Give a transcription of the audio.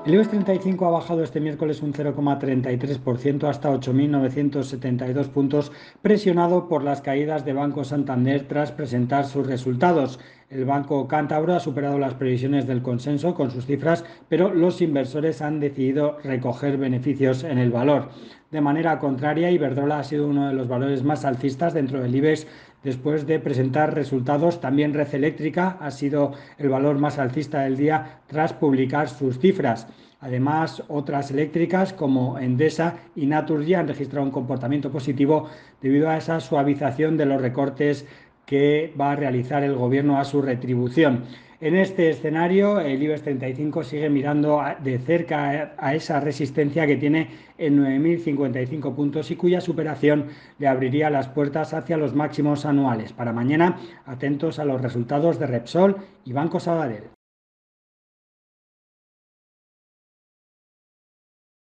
El IBEX 35 ha bajado este miércoles un 0,33% hasta 8.972 puntos, presionado por las caídas de Banco Santander tras presentar sus resultados. El Banco Cántabro ha superado las previsiones del consenso con sus cifras, pero los inversores han decidido recoger beneficios en el valor. De manera contraria, Iberdrola ha sido uno de los valores más alcistas dentro del IBEX después de presentar resultados. También Red Eléctrica ha sido el valor más alcista del día tras publicar sus cifras. Además, otras eléctricas como Endesa y Naturgy han registrado un comportamiento positivo debido a esa suavización de los recortes que va a realizar el gobierno a su retribución. En este escenario, el IBEX 35 sigue mirando de cerca a esa resistencia que tiene en 9.055 puntos y cuya superación le abriría las puertas hacia los máximos anuales. Para mañana, atentos a los resultados de Repsol y Banco Sabadell.